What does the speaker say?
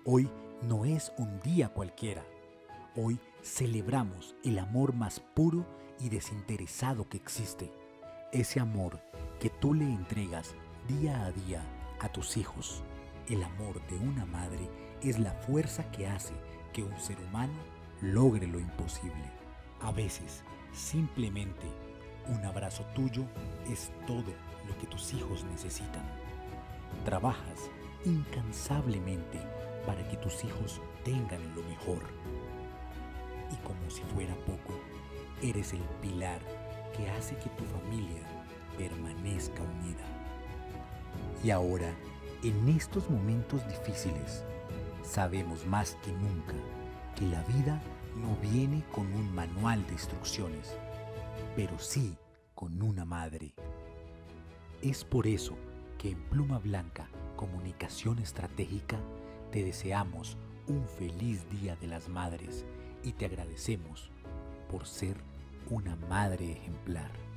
Hoy no es un día cualquiera. Hoy celebramos el amor más puro y desinteresado que existe. Ese amor que tú le entregas día a día a tus hijos. El amor de una madre es la fuerza que hace que un ser humano logre lo imposible. A veces, simplemente, un abrazo tuyo es todo lo que tus hijos necesitan. Trabajas incansablemente para que tus hijos tengan lo mejor. Y como si fuera poco, eres el pilar que hace que tu familia permanezca unida. Y ahora, en estos momentos difíciles, sabemos más que nunca que la vida no viene con un manual de instrucciones, pero sí con una madre. Es por eso que en Pluma Blanca, Comunicación Estratégica, te deseamos un feliz Día de las Madres y te agradecemos por ser una madre ejemplar.